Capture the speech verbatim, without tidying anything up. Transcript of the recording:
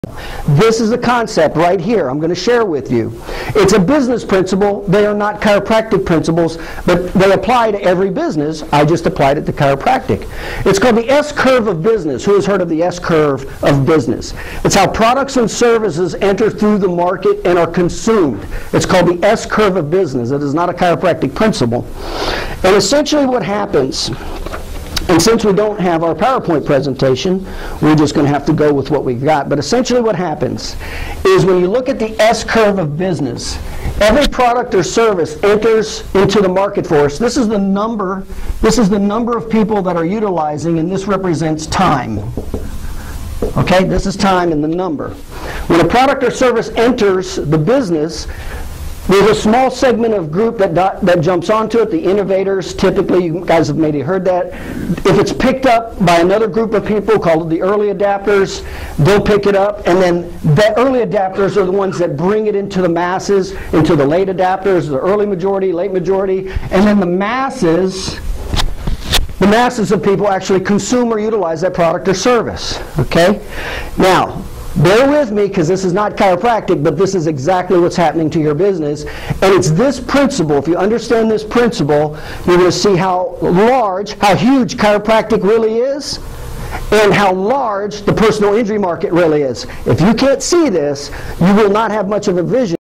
This is a concept right here I'm going to share with you. It's a business principle. They are not chiropractic principles, but they apply to every business. I just applied it to chiropractic. It's called the S-curve of business. Who has heard of the S-curve of business? It's how products and services enter through the market and are consumed. It's called the S-curve of business. It is not a chiropractic principle. And essentially what happens, and since we don't have our PowerPoint presentation, we're just going to have to go with what we've got. But essentially what happens is when you look at the S-curve of business, every product or service enters into the market for us. This is the number, this is the number of people that are utilizing, and this represents time. Okay, this is time and the number. When a product or service enters the business, there's a small segment of group that, that jumps onto it, the innovators. Typically, you guys have maybe heard that. If it's picked up by another group of people called the early adapters, they'll pick it up, and then the early adapters are the ones that bring it into the masses, into the late adapters, the early majority, late majority, and then the masses, the masses of people actually consume or utilize that product or service. Okay? Now, bear with me, because this is not chiropractic, but this is exactly what's happening to your business. And it's this principle. If you understand this principle, you're going to see how large, how huge chiropractic really is, and how large the personal injury market really is. If you can't see this, you will not have much of a vision.